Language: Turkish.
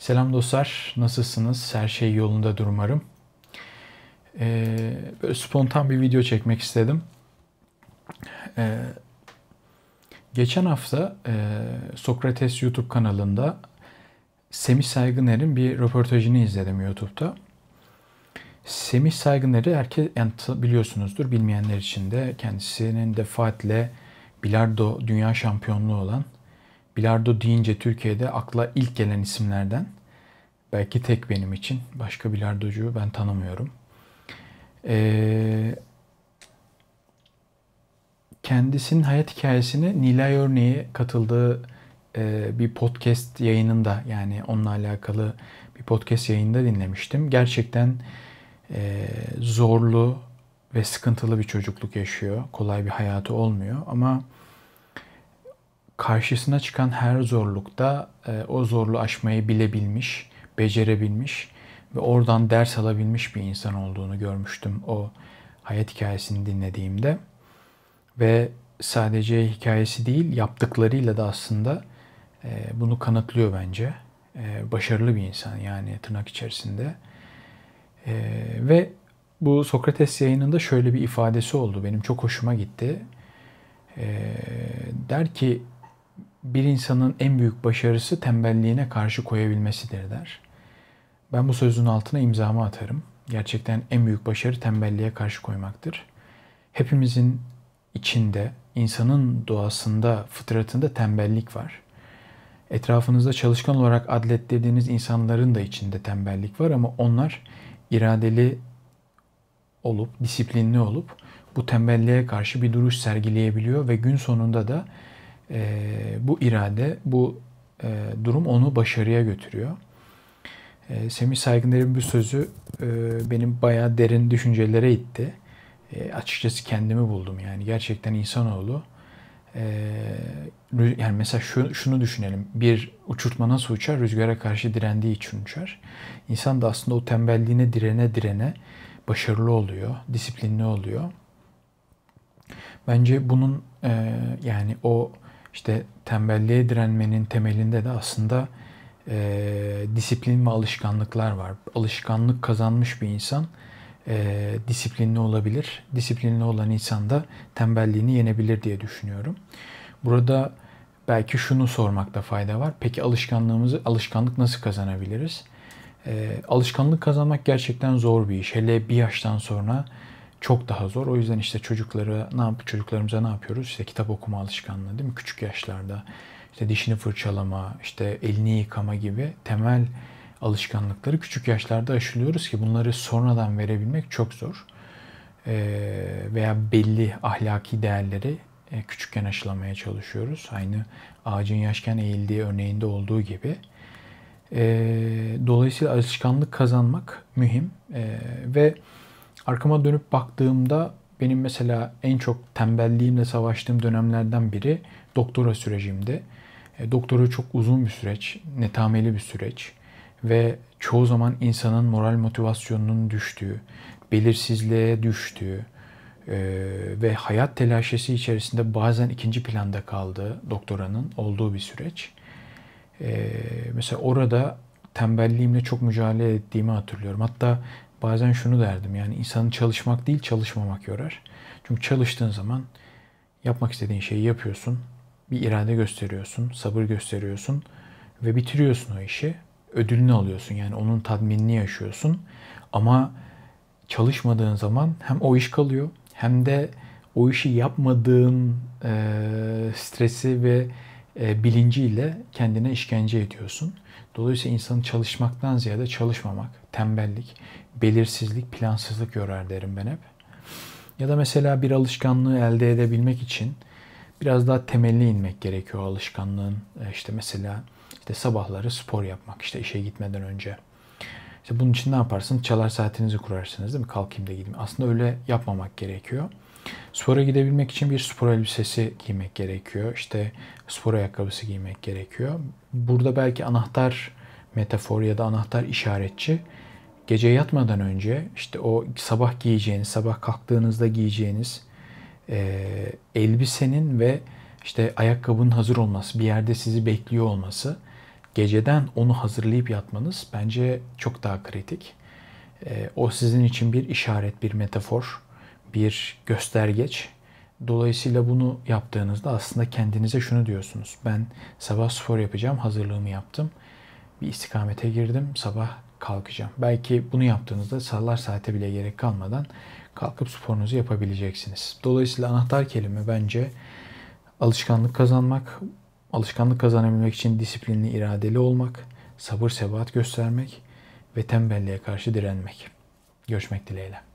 Selam dostlar, nasılsınız? Her şey yolundadır umarım. Böyle spontan bir video çekmek istedim. Ee, Geçen hafta Sokrates YouTube kanalında Semih Saygıner'in bir röportajını izledim YouTube'da. Semih Saygıner'i herkes yani biliyorsunuzdur, bilmeyenler için de kendisinin defaatle bilardo dünya şampiyonluğu olan, bilardo deyince Türkiye'de akla ilk gelen isimlerden. Belki tek benim için. Başka bilardocuyu ben tanımıyorum. Ee, Kendisinin hayat hikayesini Nilay Örneği katıldığı bir podcast yayınında, yani onunla alakalı bir podcast yayında dinlemiştim. Gerçekten zorlu ve sıkıntılı bir çocukluk yaşıyor. Kolay bir hayatı olmuyor ama karşısına çıkan her zorlukta o zorluğu aşmayı bilebilmiş, becerebilmiş ve oradan ders alabilmiş bir insan olduğunu görmüştüm o hayat hikayesini dinlediğimde. Ve sadece hikayesi değil, yaptıklarıyla da aslında bunu kanıtlıyor bence. Başarılı bir insan yani, tırnak içerisinde. Ve bu Sokrates yayınında şöyle bir ifadesi oldu. Benim çok hoşuma gitti. Der ki, bir insanın en büyük başarısı tembelliğine karşı koyabilmesidir der. Ben bu sözün altına imzamı atarım. Gerçekten en büyük başarı tembelliğe karşı koymaktır. Hepimizin içinde, insanın doğasında, fıtratında tembellik var. Etrafınızda çalışkan olarak adlettirdiğiniz insanların da içinde tembellik var ama onlar iradeli olup, disiplinli olup bu tembelliğe karşı bir duruş sergileyebiliyor ve gün sonunda da bu irade, bu durum onu başarıya götürüyor. Semih Saygıner'in bu sözü benim bayağı derin düşüncelere itti. Açıkçası kendimi buldum yani. Gerçekten insanoğlu, yani mesela şunu düşünelim. Bir uçurtma nasıl uçar? Rüzgara karşı direndiği için uçar. İnsan da aslında o tembelliğine direne direne başarılı oluyor, disiplinli oluyor. Bence bunun yani o işte tembelliğe direnmenin temelinde de aslında disiplin ve alışkanlıklar var. Alışkanlık kazanmış bir insan disiplinli olabilir. Disiplinli olan insan da tembelliğini yenebilir diye düşünüyorum. Burada belki şunu sormakta fayda var. Peki alışkanlık nasıl kazanabiliriz? Alışkanlık kazanmak gerçekten zor bir iş. Hele bir yaştan sonra çok daha zor. O yüzden işte çocuklarımıza ne yapıyoruz? İşte kitap okuma alışkanlığı, değil mi? Küçük yaşlarda işte dişini fırçalama, işte elini yıkama gibi temel alışkanlıkları küçük yaşlarda aşılıyoruz ki bunları sonradan verebilmek çok zor. Veya belli ahlaki değerleri küçükken aşılamaya çalışıyoruz. Aynı ağacın yaşken eğildiği örneğinde olduğu gibi. Dolayısıyla alışkanlık kazanmak mühim. Ve arkama dönüp baktığımda benim mesela en çok tembelliğimle savaştığım dönemlerden biri doktora sürecimdi. Doktora çok uzun bir süreç, netameli bir süreç ve çoğu zaman insanın moral motivasyonunun düştüğü, belirsizliğe düştüğü ve hayat telaşesi içerisinde bazen ikinci planda kaldığı doktoranın olduğu bir süreç. Mesela orada tembelliğimle çok mücadele ettiğimi hatırlıyorum. Hatta bazen şunu derdim, yani insanı çalışmak değil çalışmamak yorar. Çünkü çalıştığın zaman yapmak istediğin şeyi yapıyorsun. Bir irade gösteriyorsun, sabır gösteriyorsun ve bitiriyorsun o işi. Ödülünü alıyorsun, yani onun tatminini yaşıyorsun. Ama çalışmadığın zaman hem o iş kalıyor hem de o işi yapmadığın stresi ve bilinciyle kendine işkence ediyorsun. Dolayısıyla insanı çalışmaktan ziyade çalışmamak, tembellik, belirsizlik, plansızlık yorar derim ben hep. Ya da mesela bir alışkanlığı elde edebilmek için biraz daha temeline inmek gerekiyor o alışkanlığın. İşte mesela işte sabahları spor yapmak, işte işe gitmeden önce. İşte bunun için ne yaparsın? Çalar saatinizi kurarsınız, değil mi? Kalkayım da gideyim. Aslında öyle yapmamak gerekiyor. Spora gidebilmek için bir spor elbisesi giymek gerekiyor. İşte spor ayakkabısı giymek gerekiyor. Burada belki anahtar metafor ya da anahtar işaretçi, gece yatmadan önce işte o sabah giyeceğiniz, sabah kalktığınızda giyeceğiniz elbisenin ve işte ayakkabının hazır olması, bir yerde sizi bekliyor olması geceden onu hazırlayıp yatmanız bence çok daha kritik. O sizin için bir işaret, bir metafor, bir göstergeç. Dolayısıyla bunu yaptığınızda aslında kendinize şunu diyorsunuz. Ben sabah spor yapacağım, hazırlığımı yaptım. Bir istikamete girdim, sabah kalkacağım. Belki bunu yaptığınızda sağlar saate bile gerek kalmadan kalkıp sporunuzu yapabileceksiniz. Dolayısıyla anahtar kelime bence alışkanlık kazanmak, alışkanlık kazanabilmek için disiplinli, iradeli olmak, sabır sebat göstermek ve tembelliğe karşı direnmek. Görüşmek dileğiyle.